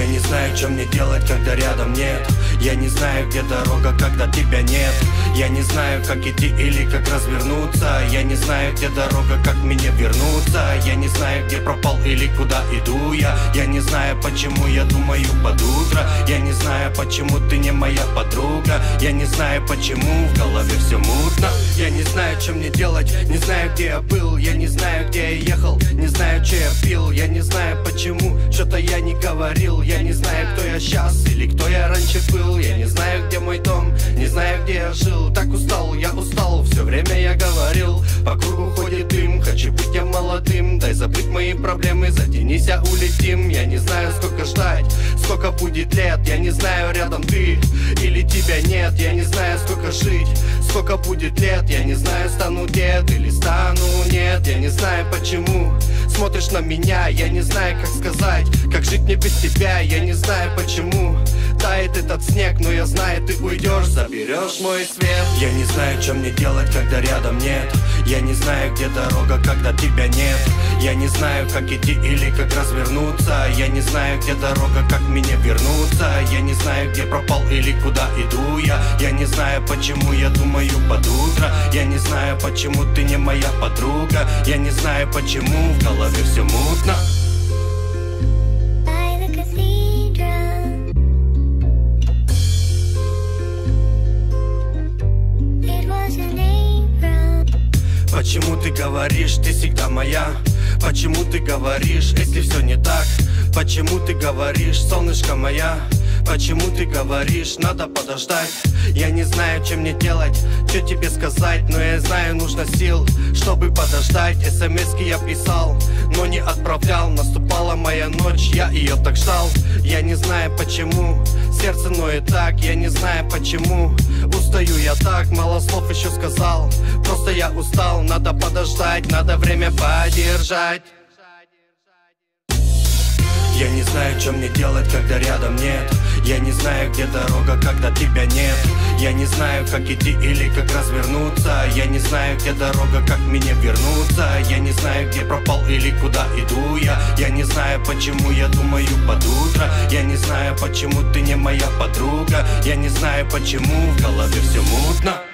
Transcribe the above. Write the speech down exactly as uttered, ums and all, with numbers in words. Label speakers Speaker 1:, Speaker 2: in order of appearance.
Speaker 1: Я не знаю, что мне делать, когда рядом нет. Я не знаю, где дорога, когда тебя нет. Я не знаю, как идти или как развернуться. Я не знаю, где дорога, как мне вернуться. Я не знаю, где пропал или куда иду я. Я не знаю, почему я думаю под утро. Я не знаю, почему ты не моя подруга. Я не знаю, почему в голове все мутно. Я не знаю, что мне делать, не знаю, где я был. Я не знаю, где я ехал, не знаю, что я пил. Я не знаю, почему что-то я не говорил. Я не знаю, кто я сейчас или кто я раньше был. Я не знаю, где мой дом, не знаю, где я жил. Так устал, я устал, все время я говорил. По кругу ходит дым, хочу быть я молодым. Дай забыть мои проблемы, затянись, а улетим. Я не знаю, сколько ждать, сколько будет лет. Я не знаю, рядом ты или тебя нет. Я не знаю, сколько жить, сколько будет лет. Я не знаю, стану дед или стану нет. Я не знаю, почему смотришь на меня. Я не знаю, как сказать, как жить мне без тебя. Я не знаю, почему тает этот снег, но я знаю, ты уйдешь, заберешь мой свет. Я не знаю, что мне делать, когда рядом нет. Я не знаю, где дорога, когда тебя нет. Я не знаю, как идти или как развернуться. Я не знаю, где дорога, как мне вернуться. Я не знаю, где пропал или куда иду я. Я не знаю, почему я думаю под утро. Я не знаю, почему ты не моя подруга. Я не знаю, почему в голове все мутно. Почему ты говоришь, ты всегда моя? Почему ты говоришь, если все не так? Почему ты говоришь, солнышко моя? Почему ты говоришь, надо подождать? Я не знаю, что мне делать, что тебе сказать. Но я знаю, нужно сил, чтобы подождать. СМСки я писал, но не отправлял. Наступала моя ночь, я ее так ждал. Я не знаю, почему сердце ноет так. Я не знаю, почему устаю я так. Мало слов еще сказал, просто я устал. Надо подождать, надо время подержать. Я не знаю, что мне делать, когда рядом нет. Я не знаю, где дорога, когда тебя нет. Я не знаю, как идти или как развернуться. Я не знаю, где дорога, как мне вернуться. Я не знаю, где пропал или куда иду я. Я не знаю, почему я думаю под утро. Я не знаю, почему ты не моя подруга. Я не знаю, почему в голове все мутно.